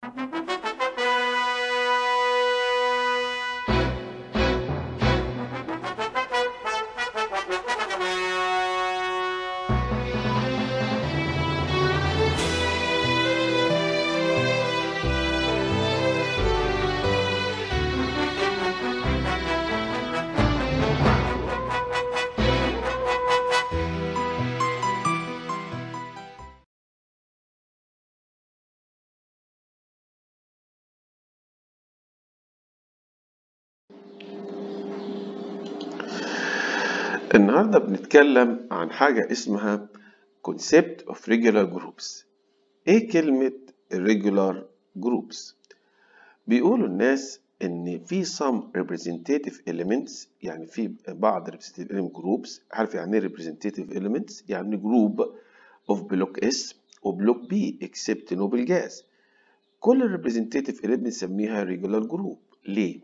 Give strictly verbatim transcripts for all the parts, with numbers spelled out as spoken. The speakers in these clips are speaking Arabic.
النهاردة بنتكلم عن حاجة اسمها concept of regular groups. ايه كلمة regular groups؟ بيقولوا الناس ان في some representative elements، يعني في بعض representative element groups. عارف يعني ايه representative elements؟ يعني group of block S و block B except noble gas. كل representative element بنسميها regular group. ليه؟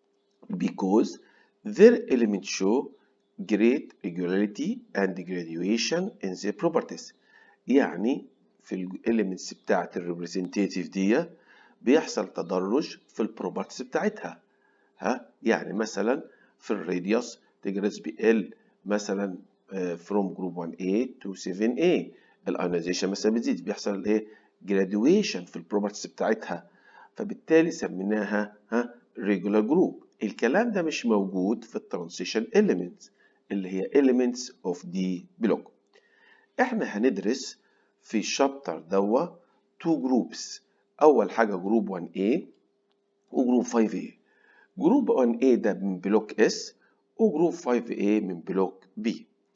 because their elements show great regularity and graduation in their properties. يعني في الاليمنتس بتاعت الريبريزنتيتيف دي بيحصل تدرج في البروبرتيز بتاعتها. ها يعني مثلا في الراديوس تجرس بيقل مثلا from group one A to seven A. الايونيزيشن مثلا بتزيد، بيحصل ايه graduation في البروبرتيز بتاعتها، فبالتالي سميناها ها regular group. الكلام ده مش موجود في الترانزيشن elements اللي هي elements of the block. احنا هندرس في الشابتر دوا two groups. اول حاجه جروب one A وجروب five A. جروب one A ده من بلوك S وجروب five A من بلوك B.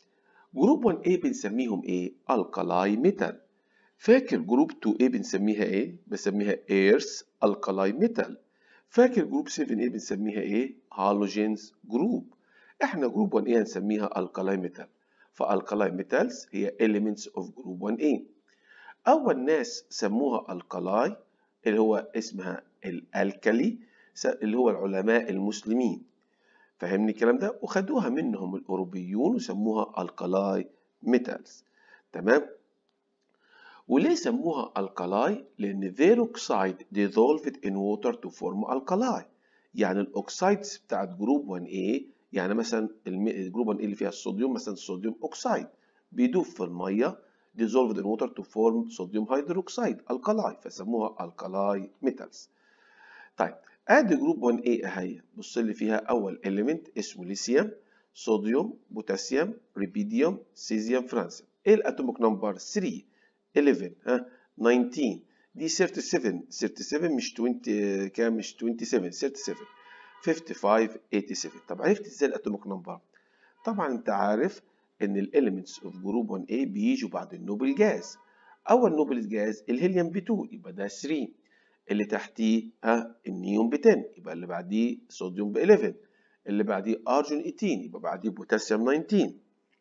جروب one A بنسميهم ايه؟ الكالاي ميتال. فاكر جروب two A بنسميها ايه؟ بنسميها ايرث الكالاي ميتال. فاكر جروب seven A بنسميها ايه؟ هالوجينز جروب. احنا جروب one A هنسميها الكالاي ميتال. فالكالاي ميتالز هي elements of group one A. اول ناس سموها الكالاي اللي هو اسمها الالكالي، اللي هو العلماء المسلمين. فهمني الكلام ده؟ وخدوها منهم الاوروبيون وسموها الكالاي ميتالز. تمام؟ وليه سموها الكالاي؟ لان their oxide dissolved in water to form alkali. يعني الاوكسايدز بتاعت جروب one A، يعني مثلا الجروب one A اللي فيها الصوديوم، مثلا الصوديوم اوكسايد بيدوب في الميه dissolved in water to form sodium hydroxide alkali، فسموها alkali metals. طيب ادي جروب one A اهي، بص لي فيها اول element اسمه ليثيوم، صوديوم، بوتاسيوم، ريبيديوم، سيزيوم، فرانسيوم. ايه الاتوميك نمبر؟ three eleven ها nineteen. دي thirty seven thirty seven مش twenty كام، مش twenty-seven thirty seven fifty-five eighty-seven. طب عرفت ازاي الاتوميك نمبر؟ طبعا انت عارف ان الاليمنتس اوف جروب one A بيجوا بعد النوبل جاز. اول نوبل جاز الهيليوم ب two يبقى ده three، اللي تحتيه ها النيون ب ten يبقى اللي بعديه صوديوم ب eleven، اللي بعديه ارجون eighteen يبقى بعديه بوتاسيوم nineteen،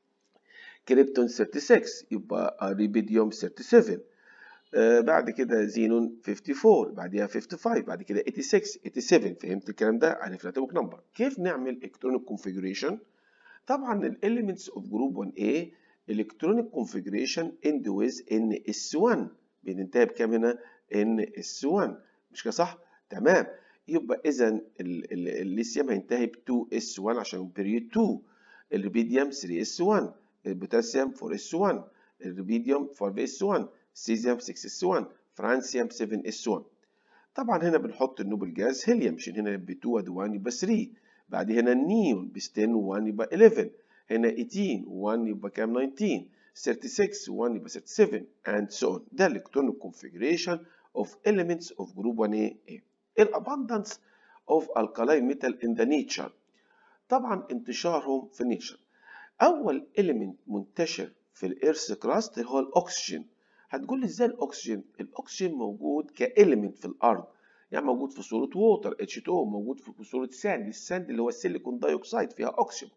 كريبتون thirty-six يبقى ريبيديوم thirty-seven، آه بعد كده زينون fifty-four، بعديها fifty-five، بعد كده eighty-six eighty-seven. فهمت الكلام ده؟ عرفنا الاتوميك نمبر. كيف نعمل الكترونيك كونفيجريشن؟ طبعا الاليمنتس اوف جروب one A الكترونيك كونفيجريشن اند ويز ان اس one، بننتهي بكام هنا؟ ان اس one، مش كده صح؟ تمام. يبقى اذا الليثيوم هينتهي ب two اس one عشان بيريود two، الريبيديوم three اس one، البوتاسيوم four اس one، الريبيديوم five اس one، سيزيوم six اس one، فرانسيوم seven اس one. طبعا هنا بنحط النوبل جاز هيليوم، عشان هنا ب two ودي one يبقى three، بعد هنا النيون ب ten و one يبقى eleven، هنا eighteen و one يبقى كام؟ nineteen، thirty-six و one يبقى thirty-seven and so on. ده الالكترونيك configuration of elements of group one A. الabundance of alkali metal in the nature. طبعا انتشارهم في النيتشر. اول element منتشر في الإيرث كراست هو الاكسجين. هتقول لي ازاي الاكسجين؟ الاكسجين موجود كإيليمنت في الارض، يعني موجود في صورة ووتر اتش تو او، موجود في صورة ساند، الساند اللي هو السيليكون دايوكسيد فيها اكسجين.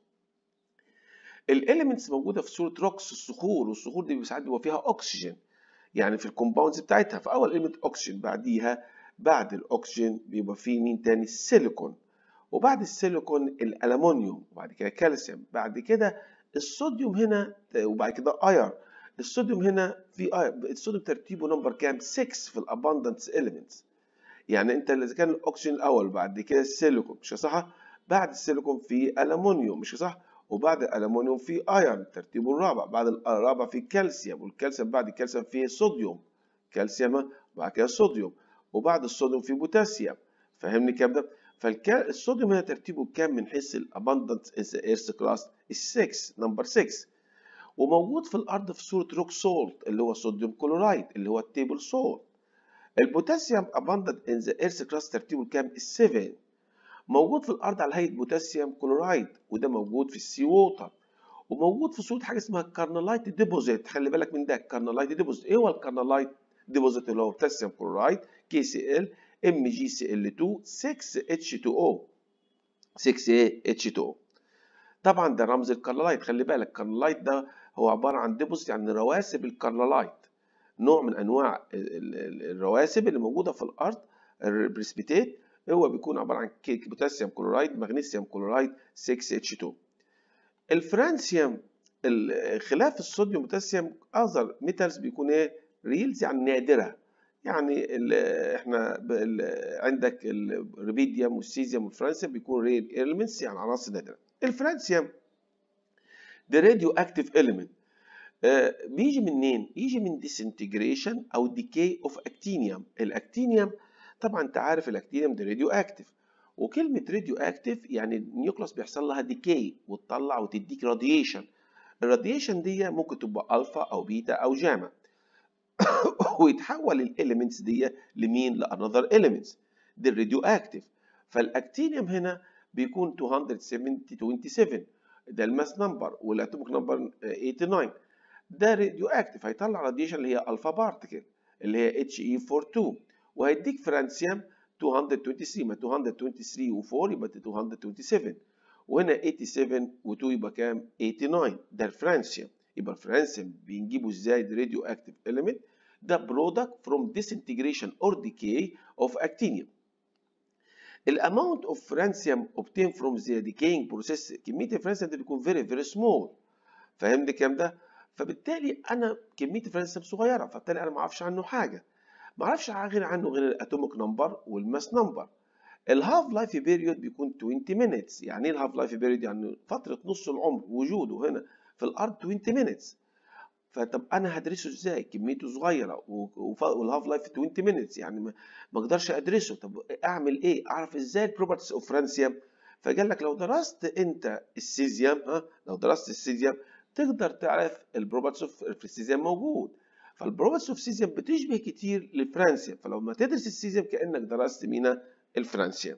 الاليمنتس موجودة في صورة روكس، الصخور، والصخور دي ساعات بيبقى فيها اكسجين يعني في الكومباوندز بتاعتها. فاول إيليمنت اكسجين، بعديها بعد الاكسجين بيبقى فيه مين تاني؟ السيليكون، وبعد السيليكون الالومنيوم، وبعد كده كالسيوم، بعد كده الصوديوم هنا، وبعد كده اير. الصوديوم هنا في اير، الصوديوم ترتيبه نمبر كام؟ six في الاباندنس اليمنتس. يعني انت اذا كان الاكسجين الاول بعد كده السيليكون مش صح، بعد السيليكون في الومنيوم مش صح، وبعد الالومنيوم في ايرون ترتيبه الرابع، بعد الرابع في كالسيوم، والكالسيوم بعد الكالسيوم في صوديوم، كالسيوم بعد كده صوديوم، وبعد الصوديوم في بوتاسيوم. فاهمني كام ده؟ فالصوديوم هنا ترتيبه كام من حيث الاباندنس از ايرث كلاس؟ ستة، نمبر ستة، وموجود في الارض في صوره روك سولت اللي هو صوديوم كلورايد اللي هو التيبل سولت. البوتاسيوم abundant in the earth crust ترتيبه كام؟ سبعة، موجود في الارض على هيئه بوتاسيوم كلورايد، وده موجود في السي ووتر، وموجود في صوره حاجه اسمها كارنلايت ديبوزيت. خلي بالك من ده، كارنلايت ديبوزيت. ايه هو الكارنلايت ديبوزيت؟ اللي هو بوتاسيوم كلورايد كي سي ال ام جي سي ال اتنين ستة اتش اتنين او ستة اتش اتنين او. طبعا ده رمز الكارنلايت. خلي بالك الكارنلايت ده هو عباره عن ديبوزيت، يعني رواسب الكارنلايت، نوع من انواع الرواسب اللي موجوده في الارض، البريسبيتات. هو بيكون عباره عن بوتاسيوم كلورايد مغنيسيوم كلورايد ستة اتش اتنين. الفرانسيوم خلاف الصوديوم بوتاسيوم اذر ميتالز بيكون ايه؟ ريلز، يعني نادره. يعني احنا عندك الريبيديوم والسيزيوم والفرانسيوم بيكون ريل إيليمنتس، يعني عناصر نادره. الفرانسيوم ده راديو اكتيف إيليمنت. آه بيجي منين؟ يجي من ديسنتجريشن او ديكي اوف اكتينيوم. الاكتينيوم طبعا انت عارف الاكتينيوم ده راديو اكتيف، وكلمه راديو اكتيف يعني النيوكلاس بيحصل لها ديكي وتطلع وتديك راديشن. الراديشن دي ممكن تبقى الفا او بيتا او جاما ويتحول الاليمنتس دي لمين؟ لانذر اليمنتس، دي الراديو اكتيف. فالاكتينيوم هنا بيكون مئتين وسبعة وعشرين، ده الماس نمبر، والاتوميك نمبر تمانية وثمانين. ده راديو اكتيف، هيطلع راديشن اللي هي الفا بارتكل اللي هي اتش اي اربعة واربعين، وهيديك فرانسيوم مئتين وثلاثة وعشرين، ما مئتين وثلاثة وعشرين و4 يبقى مئتين وسبعة وثمانين، وهنا سبعة وثمانين و2 يبقى كام؟ تمانية وثمانين. ده الفرانسيوم. يبقى الفرانسيوم بنجيبه ازاي؟ ده راديو اكتيف element، ده برودكت from disintegration or decay of actinium. الاماونت اوف فرانسيوم obtained from the decaying process، كميه الفرانسيوم ده بيكون very very small. فاهمني كام ده؟ فبالتالي انا كميه الفرانسيوم صغيره، فبالتالي انا ما اعرفش عنه حاجه، ما اعرفش غير عنه غير الاتوميك نمبر والماس نمبر. الهاف لايف بيريود بيكون عشرين minutes. يعني ايه الهاف لايف بيريود؟ يعني فتره نص العمر وجوده هنا في الارض عشرين minutes. فطب انا هدرسه ازاي؟ كميته صغيره والهاف لايف عشرين minutes، يعني ما اقدرش ادرسه. طب اعمل ايه؟ اعرف ازاي البروبرتيز اوف فرانسيوم؟ فقال لك لو درست انت السيزيوم، ها لو درست السيزيوم تقدر تعرف البروبرتيز اوف السيزيوم موجود. فالبروبرتيز اوف السيزيوم بتشبه كتير للفرانسيوم، فلو ما تدرس السيزيوم كانك درست مينا الفرانسيوم.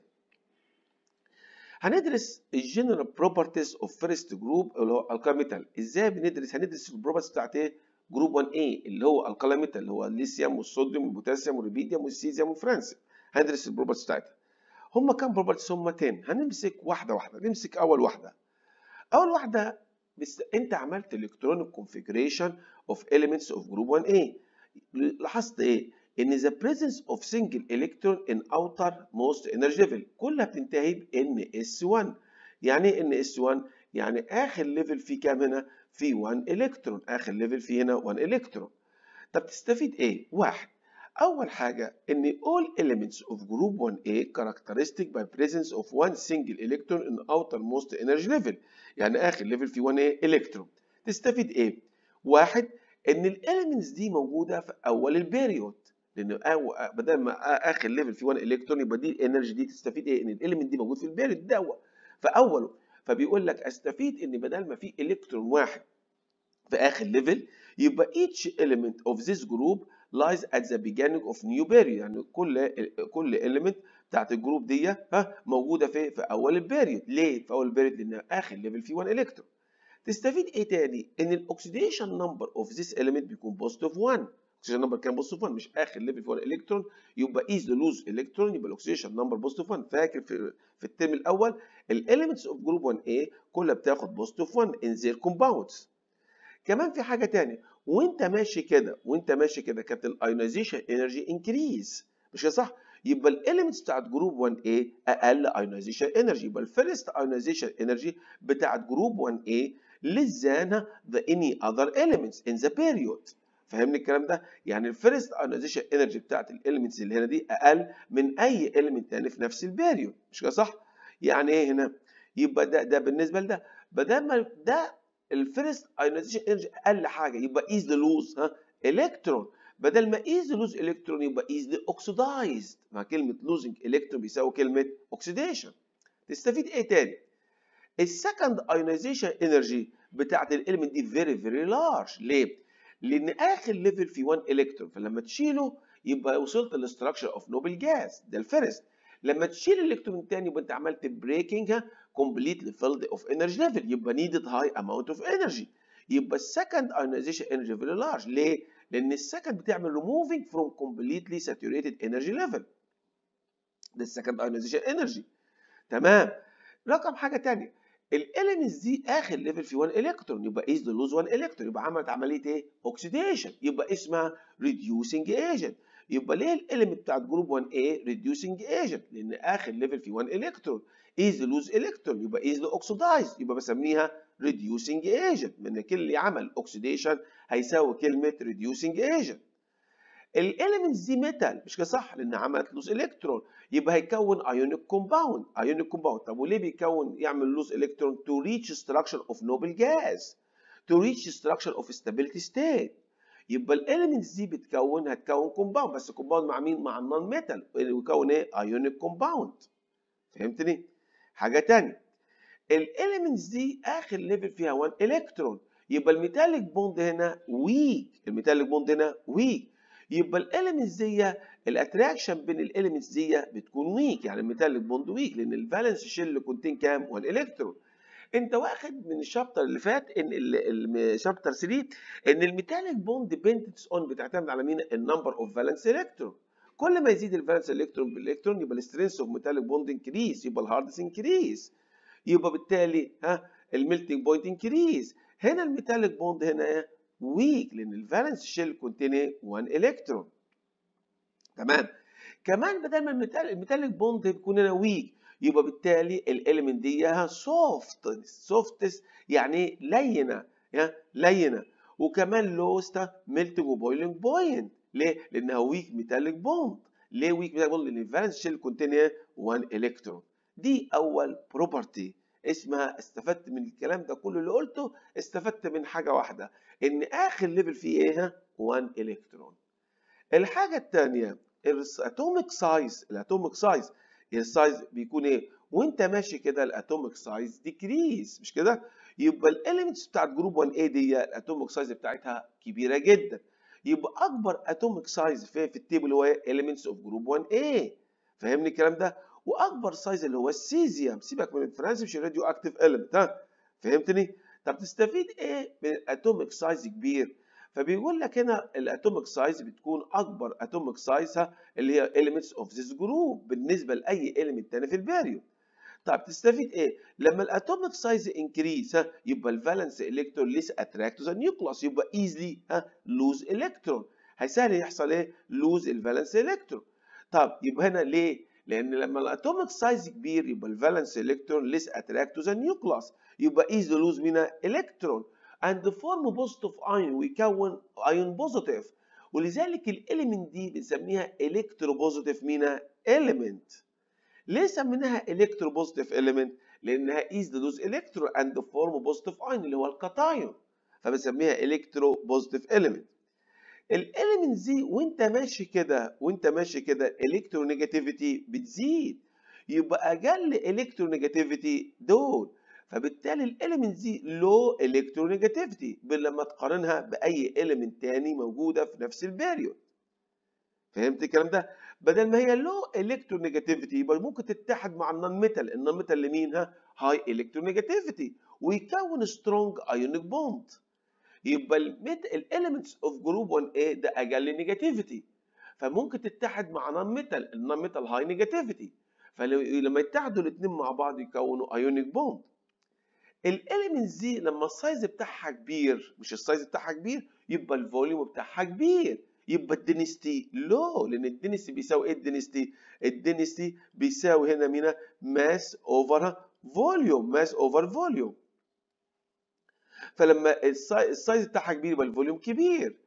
هندرس الجنرال بروبرتيز اوف فيرست جروب اللي هو الكالي ميتال. ازاي بندرس؟ هندرس البروبرتيز بتاعت ايه؟ جروب واحد ايه اللي هو الكالي ميتال، اللي هو الليثيوم والصوديوم والبوتاسيوم والريبيديوم والسيزيوم والفرانسيوم. هندرس البروبرتيز بتاعتها. هم كام بروبرتيز؟ هم عشرة. هنمسك واحده واحده. نمسك اول واحده. اول واحده بس انت عملت الكترونيك كونفيجريشن اوف اليمنتس اوف جروب واحد ايه. لاحظت ايه؟ ان the presence of single electron in outermost energy level كلها بتنتهي ب ان اس واحد. يعني ايه ان اس واحد؟ يعني اخر ليفل فيه كام هنا؟ في واحد الكترون، اخر ليفل فيه هنا واحد الكترون. طب تستفيد ايه؟ واحد، اول حاجه ان all elements of group واحد A characteristic by presence of one single electron in outermost energy level. يعني اخر ليفل فيه واحد A الكترون. تستفيد ايه؟ واحد، ان الاليمنتس دي موجوده في اول البيريود، لان بدل ما اخر ليفل فيه واحد الكترون يبقى دي الانرجي دي. تستفيد ايه؟ ان الاليمنت دي موجود في البيريود ده في اوله. فبيقول لك استفيد ان بدل ما في الكترون واحد في اخر ليفل، يبقى each element of this group lies at the beginning of new period. يعني كل كل element بتاعت الجروب دي ها موجوده في في اول البيريود. ليه في اول البيريود؟ لان اخر ليفل فيه واحد الكترون. تستفيد ايه تاني؟ ان الاكسيديشن نمبر اوف ذيس element بيكون بوزيتيف واحد. الاكسيديشن نمبر كان بوزيتيف واحد، مش اخر ليفل فيه واحد الكترون. يبقى ايز لوز الكترون، يبقى الاكسيديشن نمبر بوزيتيف واحد. فاكر في في الترم الاول الاليمنتس اوف جروب واحد ايه كلها بتاخد بوزيتيف واحد ان ذير كومباوندز. كمان في حاجه تاني، وانت ماشي كده وانت ماشي كده كانت الايونيزيشن انرجي انكريز، مش كده صح؟ يبقى الاليمنتس بتاعت جروب واحد ايه اقل ايونيزيشن انرجي. يبقى الفيرست ايونيزيشن انرجي بتاعت جروب واحد ايه less than the any other elements in the period. فاهمني الكلام ده؟ يعني الفيرست ايونيزيشن انرجي بتاعت الاليمنتس اللي هنا دي اقل من اي اليمنت تاني في نفس الباريود، مش كده صح؟ يعني ايه هنا؟ يبقى ده ده بالنسبه لده بدل ما ده الفيرست ايونيزيشن انرجي اقل حاجه يبقى ايزلي لوز ها الكترون، بدل ما ايزلي لوز الكترون يبقى ايزلي اوكسيدايزد، مع كلمه لوزنج الكترون بيساوي كلمه اوكسيديشن. تستفيد ايه تاني؟ السكند ايونيزيشن انرجي بتاعت الاليمنت دي فيري فيري لارج. ليه؟ لان اخر ليفل في واحد الكترون، فلما تشيله يبقى وصلت للاستراكشر اوف نوبل جاز، ده الفيرست. لما تشيل الالكترون الثاني يبقى انت عملت بريكنج كومبليتلي فيلد اوف انرجي ليفل، يبقى نيدد هاي اماونت اوف انرجي. يبقى السكند ايونيزيشن انرجي فيري لارج. ليه؟ لان السكند بتعمل ريموفينج فروم كومبليتلي ساتوريتد انرجي ليفل، ده السكند ايونيزيشن انرجي. تمام. رقم حاجه ثانيه، الاليمنتس دي اخر ليفل في واحد الكترون يبقى ايز لوز واحد الكترون، يبقى عملت عمليه ايه؟ اوكسيديشن، يبقى اسمها ريديوسنج ايجنت. يبقى ليه الاليمنت بتاعت جروب واحد ايه ريديوسنج ايجنت؟ لان اخر ليفل في واحد الكترون ايز لوز الكترون يبقى ايز اوكسيدايز، يبقى بسميها ريديوسنج ايجنت، من كل اللي عمل اوكسيديشن هيساوي كلمه ريديوسنج ايجنت. الاليمنتس دي ميتال، مش كده صح؟ لان عملت لوز الكترون، يبقى هيكون ايونيك كومباوند. ايونيك كومباوند، طب وليه بيكون يعمل لوز الكترون؟ تو ريتش ستراكشر اوف نوبل جاز، تو ريتش ستراكشر اوف ستابيليتي ستيت. يبقى الاليمنتس دي بتكون هتكون كومباوند، بس كومباوند مع مين؟ مع النون ميتال، ويكون ايه؟ ايونيك كومباوند. فهمتني؟ حاجه ثانيه، الاليمنتس دي اخر ليفل فيها واحد الكترون، يبقى الميتاليك بوند هنا ويك، الميتاليك بوند هنا ويك. يبقى الاليمنتس دي الاتراكشن بين الاليمنتس دي بتكون ويك، يعني الميتاليك بوند ويك، لان الفالنس شيل اللي كونتين كام؟ واحد الكترون. انت واخد من الشابتر اللي فات ان الشابتر ثلاثة ان الميتاليك بوند بنتس اون بتعتمد على مين؟ النمبر اوف فالنس الكترون. كل ما يزيد الفالنس الكترون بالالكترون يبقى السترينث اوف ميتاليك بوند انكريس، يبقى الهاردنس انكريس، يبقى بالتالي ها الميلتنج بوينت انكريز. هنا الميتاليك بوند هنا ويك لان الفالنس شيل كونتين واحد الكترون. تمام. كمان بدل ما الميتاليك بوند بيكون هنا ويك يبقى بالتالي الاليمنت دي سوفت، سوفتس يعني لينه، يا لينه، وكمان لوست ميلتنج وبويلنج بوينت. ليه؟ لانها ويك ميتاليك بوند. ليه ويك ميتاليك بوند؟ لان الفالنس شيل كونتين واحد الكترون. دي اول بروبرتي اسمها، استفدت من الكلام ده كله اللي قلته، استفدت من حاجه واحده، ان اخر ليفل فيه ايه؟ واحد الكترون. الحاجه الثانيه الاتوميك سايز، الاتوميك سايز السايز بيكون ايه؟ وانت ماشي كده الاتوميك سايز ديكريز، مش كده؟ يبقى الاليمنتس بتاعت جروب واحد ايه دي الاتوميك سايز بتاعتها كبيره جدا، يبقى اكبر اتوميك سايز في في التيبل هو اليمنتس اوف جروب واحد ايه. فاهمني الكلام ده؟ واكبر سايز اللي هو السيزيوم، سيبك من الفرنسي مش الراديو اكتيف اليمنت، ها فهمتني؟ طب تستفيد ايه من اتوميك سايز كبير؟ فبيقول لك هنا الاتوميك سايز بتكون اكبر اتوميك سايزها اللي هي elements of this group بالنسبه لاي element تاني في الباريود. طب تستفيد ايه؟ لما الاتوميك سايز انكريس ها يبقى الفالنس الكترون ليس اتراكت تو ذا نيوكليوس، يبقى ايزلي ها لوز الكترون، هيسهل يحصل ايه؟ لوز الفالنس الكترون. طب يبقى هنا ليه؟ لان لما الاتوميك سايز كبير يبقى الفالنس الكترون ليس اتراكت تو ذا نيوكليوس، يبقى ايزلي لوز منها الكترون and form positive ion، ويكون ايون بوزيتيف، ولذلك الاليمنت دي بنسميها الكتروبوزيتيف مينا اليمنت. ليه سميناها الكتروبوزيتيف اليمنت؟ لانها is the lose electron and form positive ion اللي هو الكاتايون، فبنسميها الكتروبوزيتيف اليمنت. الاليمنت دي وانت ماشي كده وانت ماشي كده الكترونيجاتيفيتي بتزيد، يبقى اقل الكترونيجاتيفيتي دول، فبالتالي الاليمنت دي لو الكترونيجاتيفيتي لما تقارنها باي اليمنت تاني موجوده في نفس الباريود. فهمت الكلام ده؟ بدل ما هي لو الكترونيجاتيفيتي يبقى ممكن تتحد مع النون ميتال، النون ميتال لمين؟ ها هاي الكترونيجاتيفيتي، ويكون سترونج ايونيك بوند. يبقى الاليمنتس اوف جروب واحد ايه ده اقل نيجاتيفيتي، فممكن تتحد مع نون ميتال، النون ميتال هاي نيجاتيفيتي، فلما يتحدوا الاثنين مع بعض يكونوا ايونيك بوند. الاليمنتس دي لما السايز بتاعها كبير، مش السايز بتاعها كبير، يبقى الفوليوم بتاعها كبير، يبقى الدنسيتي لو، لان الدنسيتي بيساوي ايه؟ الدنسيتي الدنسيتي بيساوي هنا مين؟ ماس اوفر فوليوم، ماس اوفر فوليوم. فلما السايز بتاعها كبير يبقى الفوليوم كبير،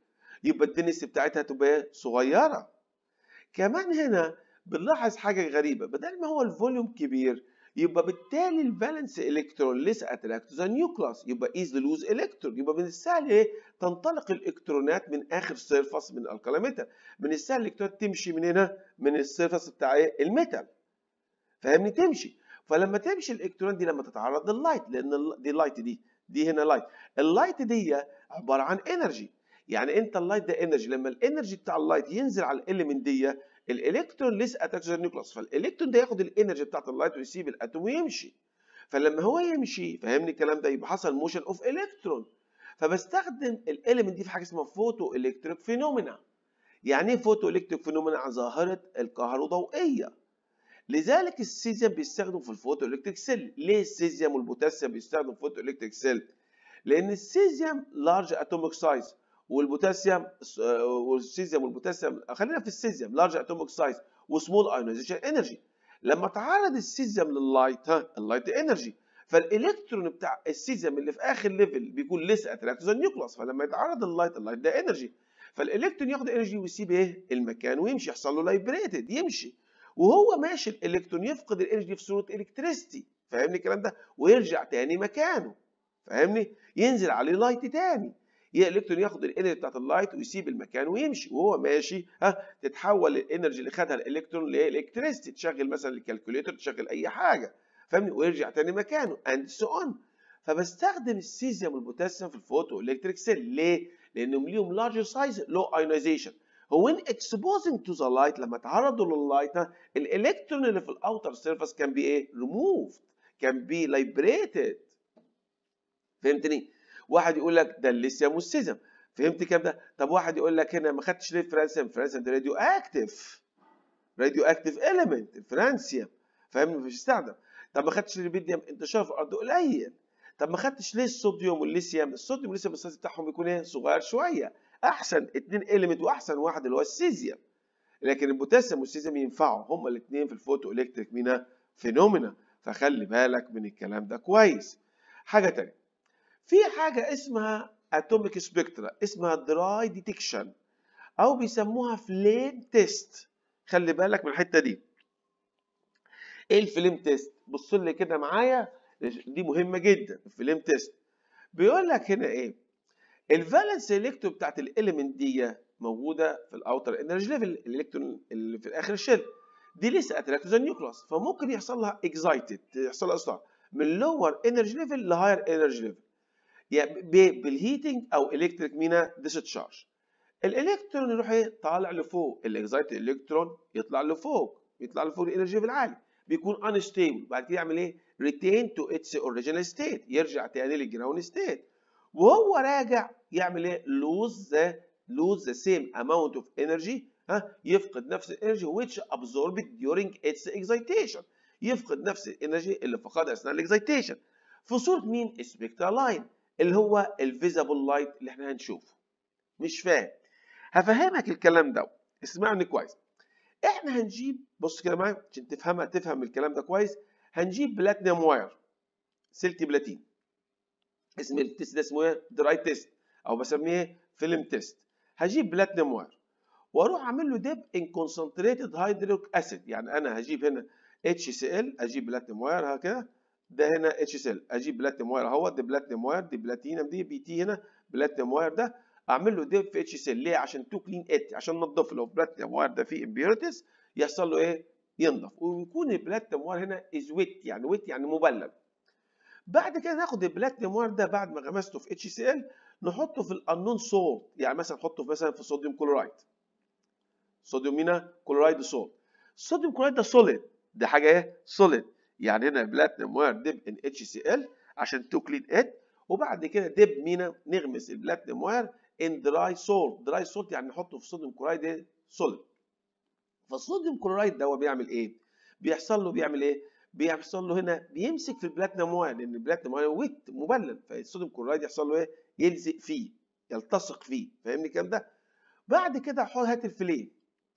يبقى الدنسيتي بتاعتها تبقى صغيره. كمان هنا بنلاحظ حاجه غريبه، بدل ما هو الفوليوم كبير يبقى بالتالي الفالنس الكترون ليس اتراكت ذا نيوكلاس، يبقى ايز لوز الكترون، يبقى من السهل ايه تنطلق الالكترونات من اخر سيرفس من الكاليمتر، من السهل الالكترونات تمشي من هنا من السيرفس بتاع ايه الميتال، فاهمني؟ تمشي. فلما تمشي الالكترون دي لما تتعرض لللايت، لان دي اللايت دي دي هنا لايت، اللايت دي عباره عن انرجي، يعني انت اللايت ده انرجي، لما الانرجي بتاع اللايت ينزل على الاليمنت دي الالكترون لسه اتاتش نيوكلاس، فالالكترون ده ياخد الانرجي بتاعت اللايت ويسيب الاتوم ويمشي. فلما هو يمشي، فهمني الكلام ده، يبقى حصل موشن اوف الكترون. فبستخدم الاليمنت دي في حاجه اسمها فوتو الكتريك فينومينا. يعني ايه فوتو الكتريك فينومينا؟ ظاهره الكهروضوئيه. لذلك السيزيوم بيستخدم في الفوتو الكتريك سيل. ليه السيزيوم والبوتاسيوم بيستخدم في الفوتو الكتريك سيل؟ لان السيزيوم لارج اتوميك سايز، والبوتاسيوم والسيزيوم والبوتاسيوم خلينا في السيزيوم لارج اتوميك سايز وسمول ايونيزيشن انرجي. لما تعرض السيزيوم لللايت، ها اللايت انرجي، فالالكترون بتاع السيزيوم اللي في اخر ليفل بيكون لسه اتراكت ذا نيوكلاس، فلما يتعرض لللايت، اللايت ده انرجي، فالالكترون ياخد انرجي ويسيب ايه المكان ويمشي، يحصل له لايبريتد يمشي. وهو ماشي الالكترون يفقد الانرجي في صوره الكتريستي، فاهمني الكلام ده، ويرجع تاني مكانه، فاهمني؟ ينزل عليه لايت تاني، الالكترون ياخد الانرجي بتاعت اللايت ويسيب المكان ويمشي، وهو ماشي ها تتحول الانرجي اللي خدها الالكترون لالكتريستي، تشغل مثلا الكالكوليتر، تشغل اي حاجه، فاهمني؟ ويرجع تاني مكانه اند سو اون. فبستخدم السيزيوم والبوتاسيوم في الفوتو الكتريك سيل. ليه؟ لانهم ليهم لارج سايز لو ايونيزيشن. هو when exposing to the light، لما تعرضوا لللايت الالكترون اللي في الاوتر سيرفيس كان بي ايه؟ removed، كان بي liberated. فهمتني؟ واحد يقول لك ده الليثيوم والسيزيوم، فهمت كام ده؟ طب واحد يقول لك هنا ما خدتش ليه فرانسيوم؟ فرانسيوم ده راديو اكتف، راديو اكتف اليمنت الفرانسيوم، فاهمني؟ مش استخدم. طب ما خدتش ليه البيديوم؟ انتشار في الارض قليل. طب ما خدتش ليه الصوديوم والليثيوم؟ الصوديوم والليثيوم السايز بتاعهم بيكون ايه؟ صغير شويه. احسن اتنين اليمنت واحسن واحد اللي هو السيزيوم. لكن البوتاسيوم والسيزيوم ينفعوا هما الاثنين في الفوتو الكتريك مينا فينومينا، فخلي بالك من الكلام ده كويس. حاجه ثانيه، في حاجه اسمها اتوميك سبيكترا، اسمها دراي ديتكشن او بيسموها فليم تيست. خلي بالك من الحته دي. ايه الفليم تيست؟ بص لي كده معايا، دي مهمه جدا. الفليم تيست بيقول لك هنا ايه؟ الفالنس الكترون بتاعت الاليمنت دي موجوده في الاوتر انرجي ليفل، الالكترون اللي في الاخر الشيل دي لسه اتراكت ذا نيوكلاس، فممكن يحصل لها اكزايتد، يحصل لها اصلاح من لور انرجي ليفل لهاير انرجي ليفل، يعني بالهيتنج او الكتريك مينا ديسشارج. الالكترون يروح ايه؟ طالع لفوق، الاكزايتد الكترون يطلع لفوق، يطلع لفوق الانرجي ليفل عالي، بيكون انستيبل، بعد كده يعمل ايه؟ ريتين تو اتس اوريجينال ستيت، يرجع تاني للجراوند ستيت، وهو راجع يعمل ايه؟ لوز ذا لوز ذا سيم اماونت اوف انرجي، ها يفقد نفس الانرجي which absorbed during its excitation، يفقد نفس الانرجي اللي فقدها اثناء الاكزايتيشن. في صوره مين؟ سبيكترال لاين، اللي هو الفيزابل لايت اللي احنا هنشوفه. مش فاهم؟ هفهمك الكلام ده، اسمعني كويس. احنا هنجيب، بص كده معايا عشان تفهمها، تفهم الكلام ده كويس. هنجيب بلاتينيوم واير، سلك بلاتين. اسم التيست ده اسمه ايه؟ دراي تيست، او بسميه فيلم تيست. هجيب بلاتينيوم واير واروح اعمل له ديب ان كونسنتريتد هيدروكليك اسيد، يعني انا هجيب هنا اتش سي ال، اجيب بلاتينيوم واير هكذا، ده هنا اتش سي ال، اجيب بلاتينيوم واير اهو، دي بلاتينيوم واير، دي بلاتينم، دي بي تي، هنا بلاتينيوم واير ده اعمل له ديب في اتش سي ال. ليه؟ عشان تو كلين ات، عشان ننضف. لو بلاتينيوم واير ده فيه امبيورتيز يحصل له ايه؟ ينضف، ويكون البلاتينيوم واير هنا از ويت، يعني ويت يعني مبلل. بعد كده ناخد البلاتينيوم واير ده بعد ما غمسته في اتش سي ال نحطه في الانون سولت، يعني مثلا نحطه مثلا في صوديوم كلورايد، صوديوم مينا كلورايد سولت. الصوديوم كلورايد ده سوليد، ده حاجه ايه؟ سوليد. يعني هنا البلاتينيوم واير ديب ان اتش سي ال عشان تو كلين ات، وبعد كده ديب مينا نغمس البلاتينيوم واير ان دراي سولت، دراي سولت يعني نحطه في صوديوم كلورايد سوليد. فالصوديوم كلورايد ده هو بيعمل ايه؟ بيحصل له بيعمل ايه؟ بيحصل له هنا بيمسك في البلاتينيوم واير، لان البلاتينيوم واير ويت مبلل، فالصوديوم كلورايد يحصل له ايه؟ يلزق فيه، يلتصق فيه، فاهمني الكلام ده؟ بعد كده هات الفليم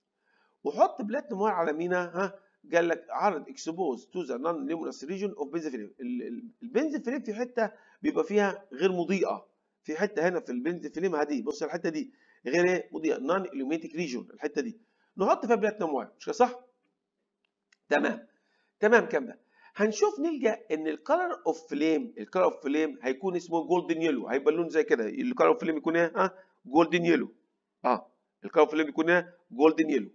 وحط بلاتينيوم واير على مينا، ها قال لك عرض اكسبوز تو ذا نون ليمونس ريجن اوف بنزفيلين. البنزفيلين في حته بيبقى فيها غير مضيئه، في حته هنا في البنزفيلين هدي، بص الحته دي غير ايه؟ مضيئه نون illuminating ريجون. الحته دي نحط فيها بلاتينم واير، مش كده صح؟ تمام تمام كام ده؟ هنشوف نلجا ان الكلر اوف فليم، الكلر اوف فليم هيكون اسمه جولدن يلو، هيبقى اللون زي كده. الكلر اوف فليم يكون ايه؟ ها؟ جولدن يلو. اه الكلر اوف فليم يكون ايه؟ جولدن يلو.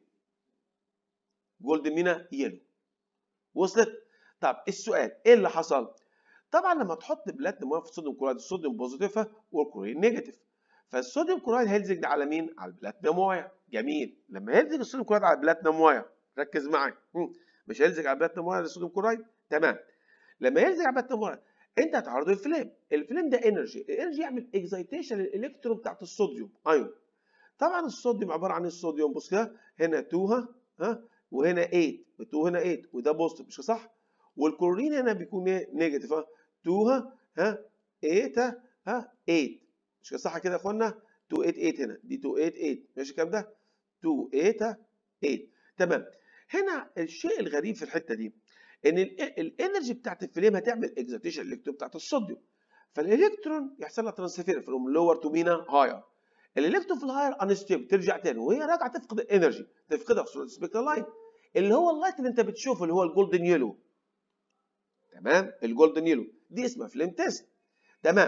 جولدن مينا يلو. وصلت؟ طب السؤال ايه اللي حصل؟ طبعا لما تحط بلاتينم واير في الصوديوم كلورايد، الصوديوم بوزيتيف والكلورين نيجاتيف، فالصوديوم كلورايد هيلزج على مين؟ على البلاتينم واير. جميل. لما يلزج الصوديوم كلورايد على البلاتينم واير، ركز معايا، مش هيلزج على البلاتينم واير الصوديوم كلورايد؟ تمام. لما يلزج على البلاتينم واير انت هتعرضه الفليم، الفليم ده انرجي، الانرجي يعمل اكزايتيشن للالكترون بتاعت الصوديوم ايون. طبعا الصوديوم عباره عن الصوديوم، بص كده هنا اتنين ها ها وهنا تمانية، اتنين هنا تمانية وده بوزيتيف، مش صح؟ والكلورين هنا بيكون ايه؟ نيجاتيف. ها اتنين ها ها تمانية ها تمانية، مش صح كده يا اخوانا؟ اتنين تمانية تمانية هنا، دي اتنين تمانية تمانية، ماشي الكلام ده؟ اتنين تمانية تمانية. تمام. هنا الشيء الغريب في الحته دي ان الانرجي بتاعت الفليم هتعمل اكزيتيشن الالكترون بتاعت الصوديوم، فالالكترون يحصل لها ترانسفير فروم لور تو مينا هاير. الالكترون في الهاير انستيبل ترجع تاني وهي راجعه تفقد الانرجي، تفقدها في صوره سبيكترال لاين اللي هو اللايت اللي انت بتشوفه اللي هو الجولدن يلو. تمام؟ الجولدن يلو دي اسمها فليم تيست. تمام.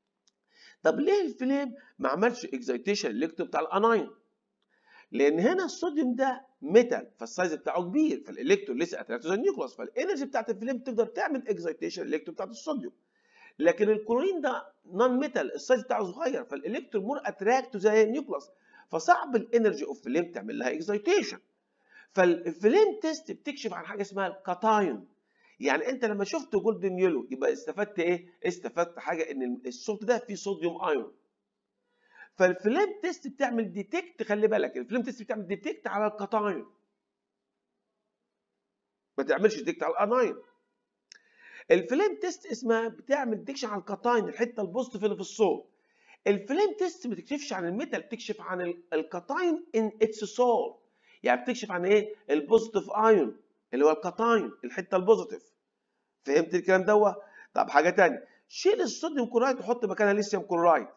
طب ليه الفليم ما عملش اكزيتيشن الالكترون بتاع الاناين؟ لان هنا الصوديوم ده ميتال فالسايز بتاعه كبير، فالالكترون لسه اتراكتد النيوكلاس، فالانرجي بتاعت الفليم تقدر تعمل اكزيتيشن الالكترون بتاعت الصوديوم. لكن الكلورين ده نون ميتال السايز بتاعه صغير، فالالكترون مور اتراكت زي النيوكلاس، فصعب الانرجي اوف فليم تعمل لها اكزيتيشن. فالفليم تيست بتكشف عن حاجه اسمها الكاتايون. يعني انت لما شفت جولدن يلو يبقى استفدت ايه؟ استفدت حاجه ان الصوت ده فيه صوديوم ايون. فالفليم تيست بتعمل ديتكت، خلي بالك الفليم تيست بتعمل ديتكت على الكاتايون، ما تعملش ديتكت على الاناين. الفليم تيست اسمها بتعمل ديكشن على الكاتاين، الحته البوزيتيف اللي في الصوت. الفليم تيست ما بتكشفش عن الميتال، بتكشف عن الكاتاين ان اتس سول، يعني بتكشف عن ايه؟ البوزيتيف ايون اللي هو الكاتاين، الحته البوزيتيف. فهمت الكلام دوت؟ طب حاجه ثانيه، شيل الصوديوم كلورايد وحط مكانها ليثيوم كلورايد.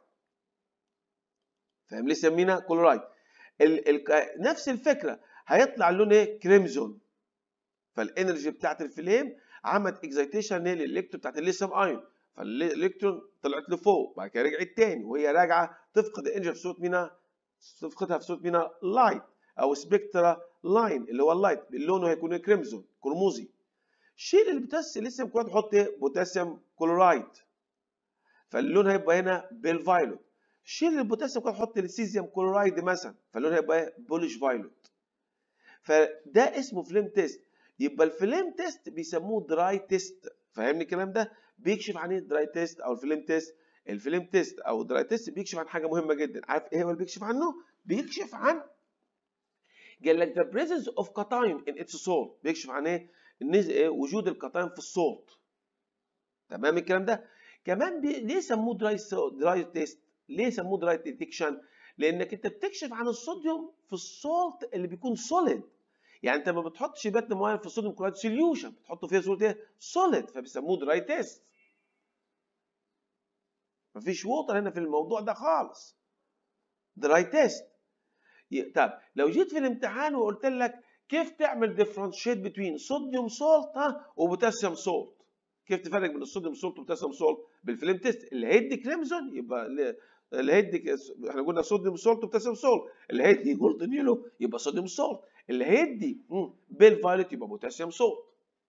فاهم؟ ليثيوم مينا كلورايد. ال ال نفس الفكره، هيطلع اللون ايه؟ كريمزون. فالانرجي بتاعت الفليم عملت اكزيتيشن للالكترون بتاعت الليثيوم ايون، فالالكترون طلعت لفوق بعد كده رجعت تاني وهي راجعه تفقد الانرجي في صوره مينا، تفقدها في صوره مينا لايت او سبيكترا لاين اللي هو اللايت، لونه هيكون كريمزون كرموزي. شيل البوتاسيوم ليثيوم كلورايد حط ايه؟ بوتاسيوم كلورايد، فاللون هيبقى هنا بالفايلوت. شيل البوتاسيوم كلورايد حط السيزيوم كلورايد مثلا، فاللون هيبقى ايه؟ بوليش فايلوت. فده اسمه فليم تيست. يبقى الفليم تيست بيسموه دراي تيست. فاهمني الكلام ده؟ بيكشف عن ايه الدراي تيست او الفليم تيست؟ الفليم تيست او الدراي تيست بيكشف عن حاجه مهمه جدا. عارف ايه هو اللي بيكشف عنه؟ بيكشف عن قال لك the presence of cation in its salt. بيكشف عن ايه؟ ايه وجود الكاتاين في الصوت. تمام الكلام ده؟ كمان بي... ليه سموه دراي دراي تيست؟ ليه سموه دراي ديتكشن؟ لانك انت بتكشف عن الصوديوم في السولت اللي بيكون سوليد. يعني انت ما بتحطش باتن معين في الصوديوم كلورايد سوليوشن، بتحطه فيها صوره ايه؟ سوليد، فبيسموه دراي تيست. مفيش ووتر هنا في الموضوع ده خالص. دراي تيست. طب لو جيت في الامتحان وقلت لك كيف تعمل ديفرنشيت بين صوديوم سولت ها وبوتاسيوم سولت، كيف تفرق بين الصوديوم سولت وبوتاسيوم سولت؟ بالفليم تيست. اللي هيدي كريمزون يبقى اللي هيدي، احنا قلنا صوديوم سولت وبوتاسيوم سولت، اللي هيدي جولدن يلو يبقى صوديوم سولت، اللي هيدي بالفايلوت يبقى بوتاسيوم سولت.